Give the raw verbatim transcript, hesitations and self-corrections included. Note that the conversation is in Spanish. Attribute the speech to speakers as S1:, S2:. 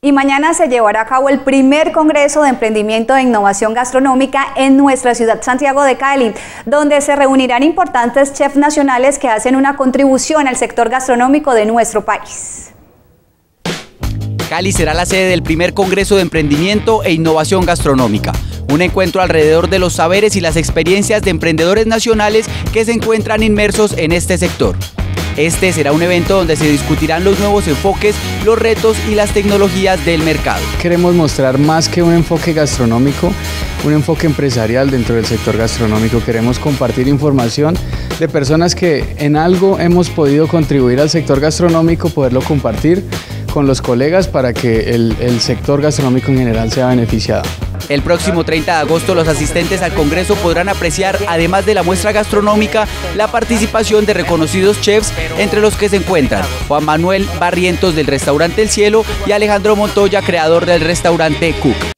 S1: Y mañana se llevará a cabo el primer Congreso de Emprendimiento e Innovación Gastronómica en nuestra ciudad, Santiago de Cali, donde se reunirán importantes chefs nacionales que hacen una contribución al sector gastronómico de nuestro país.
S2: Cali será la sede del primer Congreso de Emprendimiento e Innovación Gastronómica, un encuentro alrededor de los saberes y las experiencias de emprendedores nacionales que se encuentran inmersos en este sector. Este será un evento donde se discutirán los nuevos enfoques, los retos y las tecnologías del mercado.
S3: Queremos mostrar más que un enfoque gastronómico, un enfoque empresarial dentro del sector gastronómico. Queremos compartir información de personas que en algo hemos podido contribuir al sector gastronómico, poderlo compartir con los colegas para que el, el sector gastronómico en general sea beneficiado.
S2: El próximo treinta de agosto los asistentes al Congreso podrán apreciar, además de la muestra gastronómica, la participación de reconocidos chefs, entre los que se encuentran Juan Manuel Barrientos del restaurante El Cielo y Alejandro Montoya, creador del restaurante Cook.